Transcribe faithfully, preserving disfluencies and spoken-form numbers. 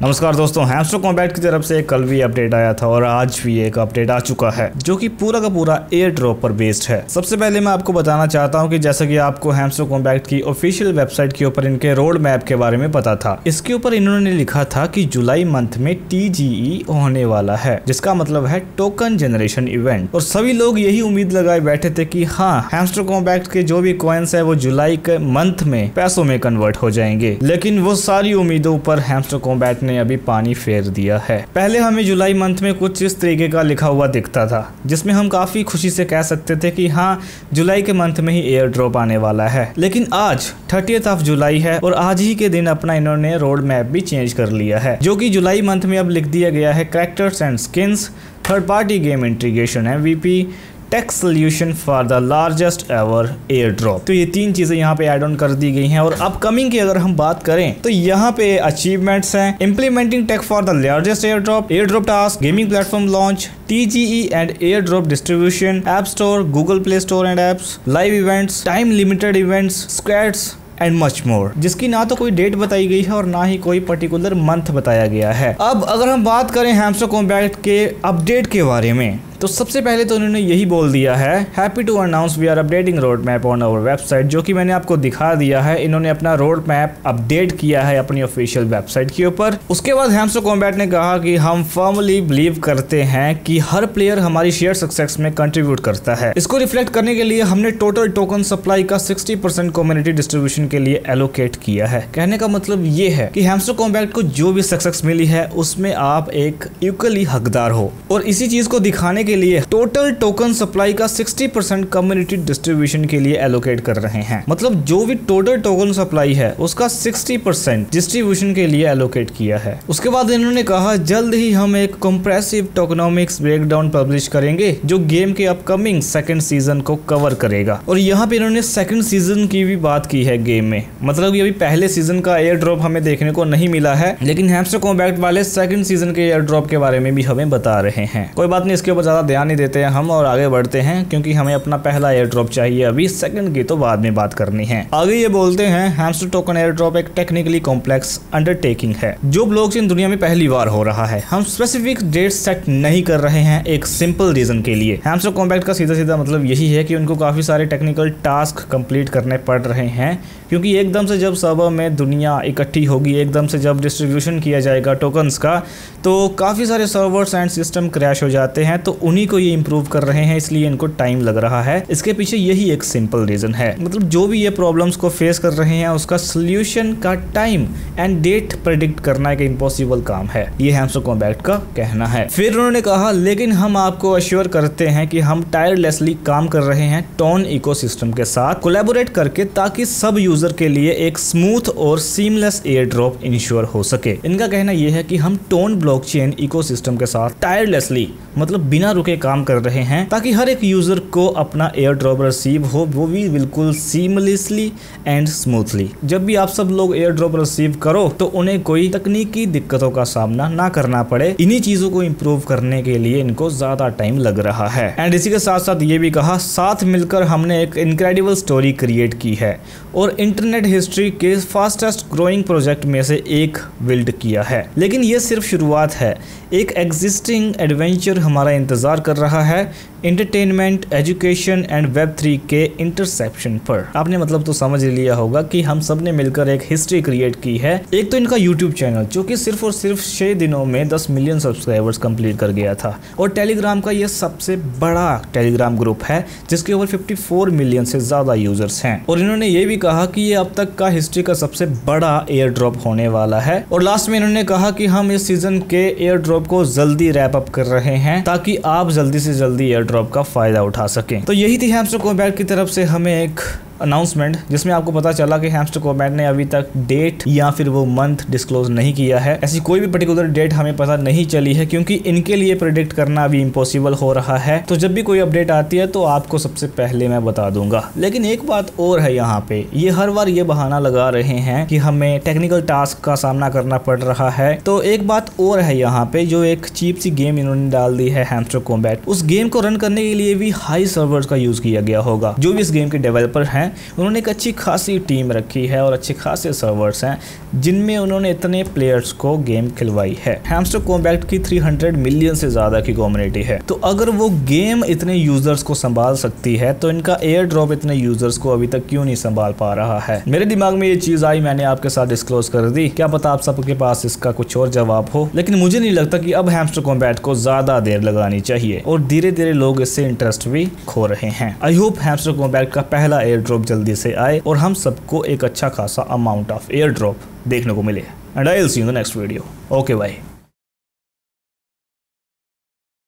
नमस्कार दोस्तों, hamster Kombat की तरफ से कल भी अपडेट आया था और आज भी एक अपडेट आ चुका है जो कि पूरा का पूरा एयर ड्रॉप पर बेस्ड है। सबसे पहले मैं आपको बताना चाहता हूं कि जैसा कि आपको हैमस्टर कॉम्बैट की ऑफिशियल वेबसाइट के ऊपर इनके रोड मैप के बारे में पता था। इसके ऊपर इन्होंने लिखा था कि जुलाई मंथ में टी जी ई होने वाला है, जिसका मतलब है टोकन जनरेशन इवेंट। और सभी लोग यही उम्मीद लगाए बैठे थे कि हाँ, हैमस्टर कॉम्बैट के जो भी कॉइन्स है वो जुलाई के मंथ में पैसों में कन्वर्ट हो जाएंगे। लेकिन वो सारी उम्मीदों पर हैमस्टर कॉम्बैट ने अभी पानी फेर दिया है। पहले हमें जुलाई मंथ में कुछ इस तरीके का लिखा हुआ दिखता था, जिसमें हम काफी खुशी से कह सकते थे कि हाँ, जुलाई के मंथ में ही एयर ड्रॉप आने वाला है। लेकिन आज थर्टियथ ऑफ जुलाई है और आज ही के दिन अपना इन्होंने रोड मैप भी चेंज कर लिया है, जो कि जुलाई मंथ में अब लिख दिया गया है characters and skins, third party game integration, M V P, tech solution for the largest ever airdrop. तो ये तीन चीजें यहाँ पे ऐड ऑन कर दी गई हैं। और अपकमिंग की अगर हम बात करें तो यहाँ पे अचीवमेंट्स हैं, implementing tech for the largest airdrop, airdrop task, gaming platform launch, T G E and airdrop distribution, app store, Google Play Store and apps, live events, time limited events, squads and much more, जिसकी ना तो कोई date बताई गई है और ना ही कोई पर्टिकुलर मंथ बताया गया है। अब अगर हम बात करें हैमस्टर कॉम्बैट के अपडेट के बारे में, तो सबसे पहले तो उन्होंने यही बोल दिया है, happy to announce we are updating roadmap on our website, जो कि मैंने आपको दिखा दिया है। इन्होंने अपना रोड मैप अपडेट किया है अपनी ऑफिशियल वेबसाइट के ऊपर। उसके बाद हैमस्टर कॉम्बैट ने कहा कि हम फर्मली बिलीव करते हैं कि हर प्लेयर हमारी शेयर सक्सेस में कंट्रीब्यूट करता है। इसको रिफ्लेक्ट करने के लिए हमने टोटल टोकन सप्लाई का सिक्सटी परसेंट कम्युनिटी डिस्ट्रीब्यूशन के लिए एलोकेट किया है। कहने का मतलब ये है कि हैमस्टर कॉम्बैट को जो भी सक्सेस मिली है उसमें आप एक इक्वली हकदार हो, और इसी चीज को दिखाने के लिए टोटल टोकन सप्लाई का सिक्सटी परसेंट कम्युनिटी डिस्ट्रीब्यूशन के लिए एलोकेट कर रहे हैं। मतलब जो भी टोटल टोकन सप्लाई है उसका सिक्सटी परसेंट डिस्ट्रीब्यूशन के लिए एलोकेट किया है। उसके बाद इन्होंने कहा जल्द ही हम एक कंप्रेसिव टोकनोमिक्स ब्रेकडाउन पब्लिश करेंगे जो गेम के अपकमिंग सेकंड सीजन को कवर करेगा। और यहाँ पे इन्होंने सेकंड सीजन की भी बात की है गेम में। मतलब ये अभी पहले सीजन का एयर ड्रॉप हमें देखने को नहीं मिला है, लेकिन हैमस्टर कॉम्बैट वाले सेकंड सीजन के एयर ड्रॉप के बारे में भी हमें बता रहे हैं। कोई बात नहीं, इसके ऊपर ज्यादा ध्यान नहीं देते हैं हम और आगे बढ़ते हैं, क्योंकि हमें अपना पहला एयर ड्रॉप चाहिए, अभी सेकंड की तो बाद में बात करनी है। आगे ये बोलते हैं हैमस्टर टोकन एयर ड्रॉप एक टेक्निकली कॉम्प्लेक्स अंडरटेकिंग है जो ब्लॉकचेन दुनिया में पहली बार हो रहा है। हम स्पेसिफिक डेट सेट नहीं कर रहे हैं एक सिंपल रीजन के लिए। हैमस्टर कॉम्बैट का सीधा सीधा मतलब यही है कि उनको काफी सारे टेक्निकल टास्क कंप्लीट करने पड़ रहे हैं, क्योंकि एकदम से जब सर्वर में दुनिया इकट्ठी होगी, एकदम से जब डिस्ट्रीब्यूशन किया जाएगा टोकन्स का, तो काफी सारे सर्वर्स एंड सिस्टम क्रैश हो जाते हैं। तो उन्हीं को ये इंप्रूव कर रहे हैं, इसलिए इनको टाइम लग रहा है। इसके पीछे यही एक सिंपल रीजन है। मतलब जो भी ये प्रॉब्लम्स को फेस कर रहे हैं उसका सोल्यूशन का टाइम एंड डेट प्रेडिक्ट करना एक इम्पॉसिबल काम है, ये हैमस्टर कॉम्बैट का कहना है। फिर उन्होंने कहा लेकिन हम आपको अश्योर करते हैं कि हम टायरलेसली काम कर रहे हैं टोन इकोसिस्टम के साथ कोलैबोरेट करके, ताकि सब यूजर के लिए एक स्मूथ और सीमलेस एयर ड्रॉप इंश्योर हो सके। इनका कहना यह है कि हम टोन ब्लॉकचेन इकोसिस्टम के साथ टायरलेसली मतलब बिना रुके काम कर रहे हैं, ताकि हर एक यूजर को अपना एयर ड्रॉप रिसीव हो, वो भी बिल्कुल सीमलेसली एंड स्मूथली। जब भी आप सब लोग एयर ड्रॉप रिसीव करो तो उन्हें कोई तकनीकी दिक्कतों का सामना ना करना पड़े। इन्हीं चीजों को इम्प्रूव करने के लिए इनको ज्यादा टाइम लग रहा है। एंड इसी के साथ साथ ये भी कहा, साथ मिलकर हमने एक इनक्रेडिबल स्टोरी क्रिएट की है और इंटरनेट हिस्ट्री के फास्टेस्ट ग्रोइंग प्रोजेक्ट में से एक बिल्ड किया है। लेकिन ये सिर्फ शुरुआत है, एक एग्जिस्टिंग एडवेंचर हमारा इंतजार कर रहा है entertainment, education and web three के इंटरसेप्शन पर। आपने मतलब तो समझ लिया होगा कि हम सब ने मिलकर एक हिस्ट्री क्रिएट की है। एक तो इनका यूट्यूब चैनल जो कि सिर्फ और सिर्फ छह दिनों में दस मिलियन सब्सक्राइबर्स कंप्लीट कर गया था, और टेलीग्राम का ये सबसे बड़ा टेलीग्राम ग्रुप है जिसके ओवर चौवन मिलियन से ज्यादा यूजर्स हैं। और इन्होंने ये भी कहा कि ये अब तक का हिस्ट्री का सबसे बड़ा एयर ड्रॉप होने वाला है। और लास्ट में इन्होंने कहा कि हम इस सीजन के एयर ड्रॉप को जल्दी रैप अप कर रहे हैं, ताकि आप जल्दी से जल्दी एयर ड्रॉप का फायदा उठा सकें। तो यही थी हैमस्टर कॉम्बैट की तरफ से हमें एक अनाउंसमेंट, जिसमें आपको पता चला कि हैमस्टर कॉम्बैट ने अभी तक डेट या फिर वो मंथ डिस्क्लोज नहीं किया है। ऐसी कोई भी पर्टिकुलर डेट हमें पता नहीं चली है, क्योंकि इनके लिए प्रेडिक्ट करना अभी इम्पॉसिबल हो रहा है। तो जब भी कोई अपडेट आती है तो आपको सबसे पहले मैं बता दूंगा। लेकिन एक बात और है, यहाँ पे ये हर बार ये बहाना लगा रहे हैं कि हमें टेक्निकल टास्क का सामना करना पड़ रहा है। तो एक बात और है यहाँ पे, जो एक चीप सी गेम इन्होंने डाल दी है हैमस्टर कॉम्बैट, उस गेम को रन करने के लिए भी हाई सर्वर्स का यूज किया गया होगा। जो भी इस गेम के डेवलपर हैं उन्होंने एक अच्छी खासी टीम रखी है और अच्छे खासे सर्वर्स हैं जिनमें उन्होंने इतने प्लेयर्स को गेम खिलवाई है। हैमस्टर कॉम्बैट की तीन सौ मिलियन से ज़्यादा की कम्युनिटी है, तो अगर वो गेम इतने यूजर्स को संभाल सकती है तो इनका एयर ड्रॉप इतने यूजर्स को अभी तक क्यों नहीं संभाल पा रहा है। मेरे दिमाग में ये चीज़ आई, मैंने आपके साथ डिस्क्लोज कर दी। क्या पता आप सबके पास इसका कुछ और जवाब हो, लेकिन मुझे नहीं लगता कि अब हैमस्टर कॉम्बैट को ज़्यादा देर लगानी चाहिए और धीरे धीरे लोग इससे इंटरेस्ट भी खो रहे हैं। आई होप हैमस्टर कॉम्बैट का पहला एयर ड्रॉप जल्दी से आए और हम सबको एक अच्छा खासा अमाउंट ऑफ एयर ड्रॉप देखने को मिले। And I will see you in the next video. Okay bye.